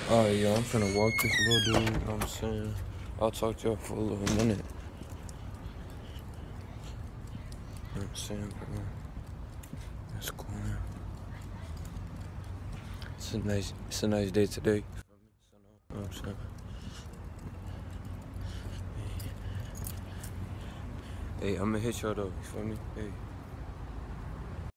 Alright, yo, I'm finna walk this little dude, you know what I'm saying? I'll talk to y'all for a little minute. You know what I'm saying, bro? That's cool, man. It's a nice day today. You know what I'm saying? Hey, I'm gonna hit y'all though, you feel me? Hey.